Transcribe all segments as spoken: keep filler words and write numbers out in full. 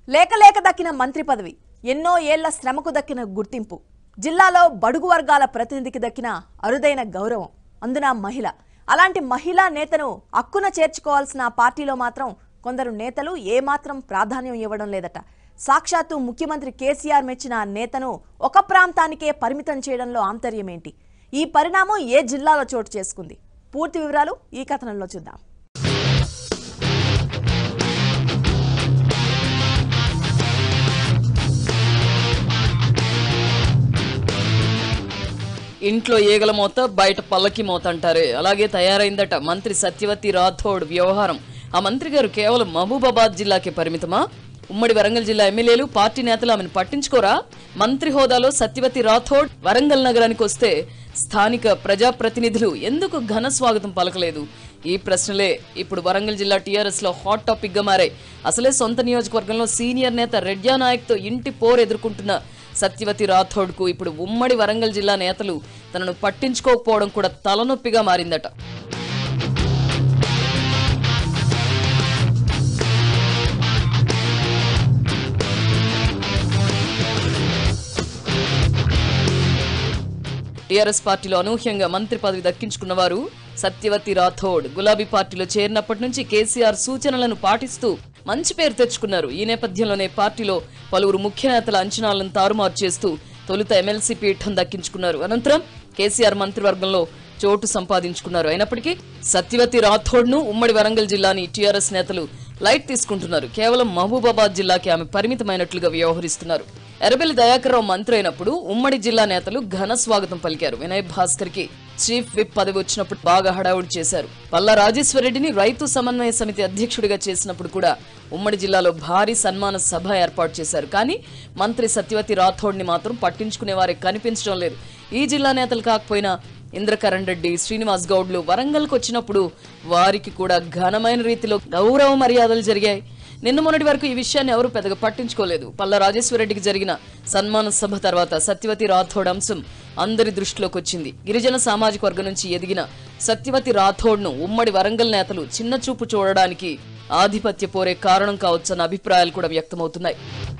లేక లేక దక్కిన మంత్రి పదవి, ఎన్నో ఏళ్ల శ్రమకు దక్కిన గుర్తింపు, జిల్లాలో బడుగు వర్గాల ప్రతినిధికి దక్కిన అరుదైన గౌరవం, అందున మహిళ. అలాంటి మహిళా నేతను అక్కున చేర్చుకోవాల్సిన పార్టీలో మాత్రం కొందరు నేతలు ఏమాత్రం ప్రాధాన్యం ఇవ్వడం లేదట. సాక్షాత్తు ముఖ్యమంత్రి కేసీఆర్ మెచ్చిన నేతను ఒక ప్రాంతానికే పరిమితం చేయడంలో ఆంతర్యమేంటి? ఈ పరిణామం ఏ జిల్లాలో చోటు చేసుకుంది? పూర్తి వివరాలు ఈ కథనంలో చూద్దాం. ఇంట్లో ఈగల మోత, బయట పల్లకి మోత అంటారే, అలాగే తయారైందట మంత్రి సత్యవతి రాథోడ్ వ్యవహారం. ఆ మంత్రి గారు కేవలం మహబూబాబాద్ జిల్లాకే పరిమితమా? ఉమ్మడి వరంగల్ జిల్లా ఎమ్మెల్యేలు, పార్టీ నేతలు ఆమెను పట్టించుకోరా? మంత్రి హోదాలో సత్యవతి రాథోడ్ వరంగల్ నగరానికి వస్తే స్థానిక ప్రజాప్రతినిధులు ఎందుకు ఘన స్వాగతం పలకలేదు? ఈ ప్రశ్నలే ఇప్పుడు వరంగల్ జిల్లా టీఆర్ఎస్ లో హాట్ టాపిక్ గా మారాయి. అసలే సొంత నియోజకవర్గంలో సీనియర్ నేత రెడ్యా నాయక్ తో ఇంటి పోరు ఎదుర్కొంటున్న సత్యవతి రాథోడ్ కు ఇప్పుడు ఉమ్మడి వరంగల్ జిల్లా నేతలు తనను పట్టించుకోకపోవడం కూడా తలనొప్పిగా మారిందట. టీఆర్ఎస్ పార్టీలో అనూహ్యంగా మంత్రి పదవి దక్కించుకున్న వారు సత్యవతి రాథోడ్. గులాబీ పార్టీలో చేరినప్పటి నుంచి కేసీఆర్ సూచనలను పాటిస్తూ మంచి పేరు తెచ్చుకున్నారు. ఈ నేపథ్యంలోనే పార్టీలో పలువురు ముఖ్య నేతల అంచనాలను తారుమారు చేస్తూ తొలుత ఎమ్మెల్సీ పీఠం దక్కించుకున్నారు. అనంతరం కేసీఆర్ మంత్రివర్గంలో చోటు సంపాదించుకున్నారు. అయినప్పటికీ సత్యవతి రాథోడ్ ను ఉమ్మడి వరంగల్ జిల్లాని టీఆర్ఎస్ నేతలు లైట్ తీసుకుంటున్నారు. కేవలం మహబూబాబాద్ జిల్లాకి ఆమె పరిమితమైనట్లుగా వ్యవహరిస్తున్నారు. ఎర్రబెల్లి దయాకర్ రావు మంత్రి అయినప్పుడు ఉమ్మడి జిల్లా నేతలు ఘన స్వాగతం పలికారు. వినయ్ భాస్కర్ కి చీఫ్ విప్ పదవి వచ్చినప్పుడు బాగా హడావుడి చేశారు. పల్లా రాజేశ్వరరెడ్డిని రైతు సమన్వయ సమితి అధ్యక్షుడిగా చేసినప్పుడు కూడా ఉమ్మడి జిల్లాలో భారీ సన్మాన సభ ఏర్పాటు చేశారు. కానీ మంత్రి సత్యవతి రాథోడ్ ని మాత్రం పట్టించుకునే వారే కనిపించడం లేదు. ఈ జిల్లా నేతలు కాకపోయినా ఇంద్రకరణ్ రెడ్డి, శ్రీనివాస్ గౌడ్లు వరంగల్కి వచ్చినప్పుడు వారికి కూడా ఘనమైన రీతిలో గౌరవ మర్యాదలు జరిగాయి. నిన్న మొన్నటి వరకు ఈ విషయాన్ని ఎవరూ పెద్దగా పట్టించుకోలేదు. పల్లా రాజేశ్వరరెడ్డికి జరిగిన సన్మాన సభ తర్వాత సత్యవతి రాథోడ్ అంశం అందరి దృష్టిలోకి వచ్చింది. గిరిజన సామాజిక వర్గం నుంచి ఎదిగిన సత్యవతి రాథోడ్ ను ఉమ్మడి వరంగల్ నేతలు చిన్న చూపు చూడడానికి ఆధిపత్య పోరే కారణం కావచ్చన్న అభిప్రాయాలు కూడా వ్యక్తమవుతున్నాయి.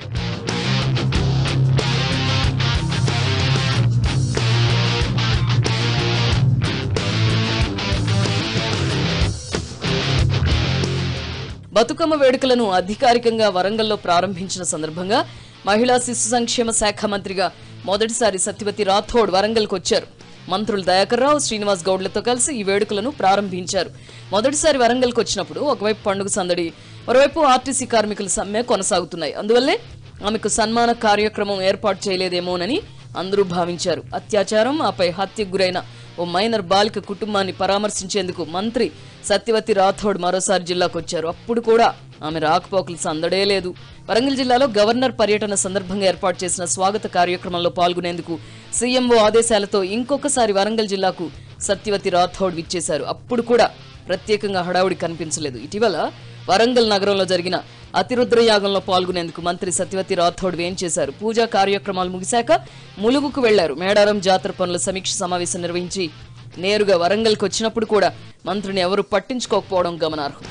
బతుకమ్మ వేడుకలను అధికారికంగా వరంగల్లో ప్రారంభించిన సందర్భంగా మహిళా శిశు సంక్షేమ శాఖ మంత్రిగా మొదటిసారి సత్యవతి రాథోడ్ వరంగల్కు వచ్చారు. మంత్రులు దయాకర్ రావు, శ్రీనివాస్ గౌడ్లతో కలిసి ఈ వేడుకలను ప్రారంభించారు. మొదటిసారి వరంగల్కు వచ్చినప్పుడు ఒకవైపు పండుగ సందడి, మరోవైపు ఆర్టీసీ కార్మికుల సమ్మె కొనసాగుతున్నాయి. అందువల్లే ఆమెకు సన్మాన కార్యక్రమం ఏర్పాటు చేయలేదేమోనని అందరూ భావించారు. అత్యాచారం, ఆపై హత్యకు గురైన ఓ మైనర్ బాలిక కుటుంబాన్ని పరామర్శించేందుకు మంత్రి సత్యవతి రాథోడ్ మరోసారి జిల్లాకు వచ్చారు. అప్పుడు కూడా ఆమె రాకపోకలు సందడే లేదు. వరంగల్ జిల్లాలో గవర్నర్ పర్యటన సందర్భంగా ఏర్పాటు చేసిన స్వాగత కార్యక్రమంలో పాల్గొనేందుకు సీఎంఓ ఆదేశాలతో ఇంకొకసారి వరంగల్ జిల్లాకు సత్యవతి రాథోడ్ విచ్చేశారు. అప్పుడు కూడా ప్రత్యేకంగా హడావుడి కనిపించలేదు. ఇటీవల వరంగల్ నగరంలో జరిగిన అతిరుద్ర యాగంలో పాల్గొనేందుకు మంత్రి సత్యవతి రాథోడ్ వేం చేశారు. పూజా కార్యక్రమాలు ముగిశాక ములుగుకు వెళ్లారు. మేడారం జాతర పనుల సమీక్ష సమావేశం నిర్వహించి నేరుగా వరంగల్కి వచ్చినప్పుడు కూడా మంత్రిని ఎవరు పట్టించుకోకపోవడం గమనార్హం.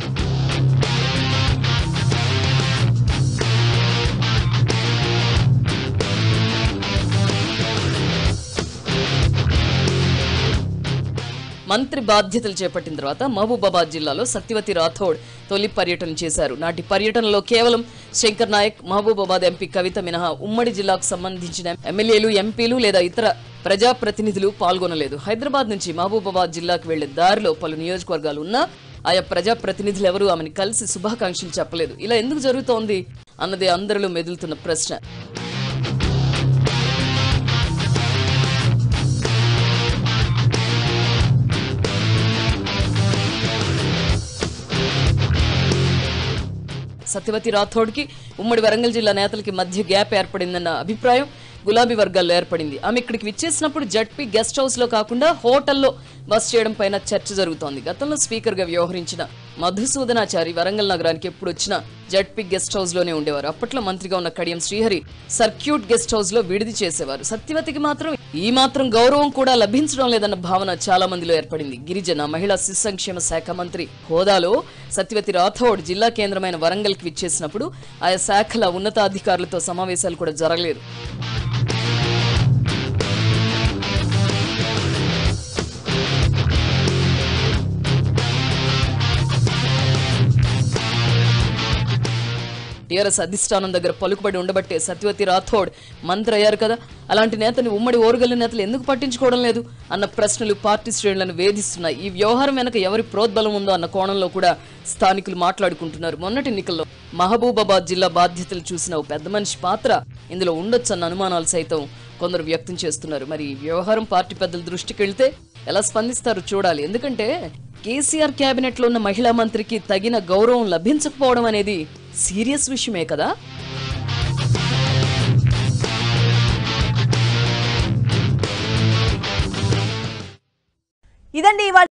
మంత్రి బాధ్యతలు చేపట్టిన తర్వాత మహబూబాబాద్ జిల్లాలో సత్యవతి రాథోడ్ తొలి పర్యటన చేశారు. నాటి పర్యటనలో కేవలం శంకర్ నాయక్, మహబూబాబాద్ ఎంపీ కవిత మినహా ఉమ్మడి జిల్లాకు సంబంధించిన ఎమ్మెల్యేలు, ఎంపీలు లేదా ఇతర ప్రజాప్రతినిధులు పాల్గొనలేదు. హైదరాబాద్ నుంచి మహబూబాబాద్ జిల్లాకు వెళ్లే దారిలో పలు నియోజకవర్గాలు ఉన్నా ఆయా ప్రజాప్రతినిధులు ఎవరూ ఆమెను కలిసి శుభాకాంక్షలు చెప్పలేదు. ఇలా ఎందుకు జరుగుతోంది అన్నదే అందరిలో మెదులుతున్న ప్రశ్న. సత్యవతి రాథోడ్ కి ఉమ్మడి వరంగల్ జిల్లా నేతలకి మధ్య గ్యాప్ ఏర్పడిందన్న అభిప్రాయం గులాబీ వర్గాల్లో ఏర్పడింది. ఆమె ఇక్కడికి విచ్చేసినప్పుడు జడ్పీ గెస్ట్ హౌస్ లో కాకుండా హోటల్లో బస్ చేయడం పైన చర్చ జరుగుతోంది. గతంలో స్పీకర్ గా వ్యవహరించిన మధుసూదనాచారి వరంగల్ నగరానికి ఎప్పుడు వచ్చినా జడ్పీ గెస్ట్ హౌస్ లోనే ఉండేవారు. అప్పట్లో మంత్రిగా ఉన్న Kadiyam Srihari circuit guest house లో విడిది చేసేవారు. సత్యవతికి మాత్రం ఈ మాత్రం గౌరవం కూడా లభించడం లేదన్న భావన చాలా మందిలో ఏర్పడింది. గిరిజన మహిళా శిశు సంక్షేమ శాఖ మంత్రి హోదాలో సత్యవతి రాథోడ్ జిల్లా కేంద్రమైన వరంగల్ కి విచ్చేసినప్పుడు ఆయా శాఖల ఉన్నతాధికారులతో సమావేశాలు కూడా జరగలేదు. టీఆర్ఎస్ అధిష్టానం దగ్గర పలుకుబడి ఉండబట్టే సత్యవతి రాథోడ్ మంత్రి అయ్యారు కదా. అలాంటి నేతని ఉమ్మడి ఓరుగల్లు నేతలు ఎందుకు పట్టించుకోవడం లేదు అన్న ప్రశ్నలు పార్టీ శ్రేణులను వేధిస్తున్నాయి. ఈ వ్యవహారం వెనక ఎవరి ప్రోద్బలం ఉందో అన్న కోణంలో కూడా స్థానికులు మాట్లాడుకుంటున్నారు. మొన్నటి ఎన్నికల్లో మహబూబాబాద్ జిల్లా బాధ్యతలు చూసిన ఓ పెద్ద మనిషి పాత్ర ఇందులో ఉండొచ్చన్న అనుమానాలు సైతం కొందరు వ్యక్తం చేస్తున్నారు. మరి ఈ వ్యవహారం పార్టీ పెద్దల దృష్టికి వెళ్తే ఎలా స్పందిస్తారో చూడాలి. ఎందుకంటే కేసీఆర్ కేబినెట్ లో ఉన్న మహిళా మంత్రికి తగిన గౌరవం లభించకపోవడం అనేది సీరియస్ విషయమే కదా. ఇదండి ఇవాళ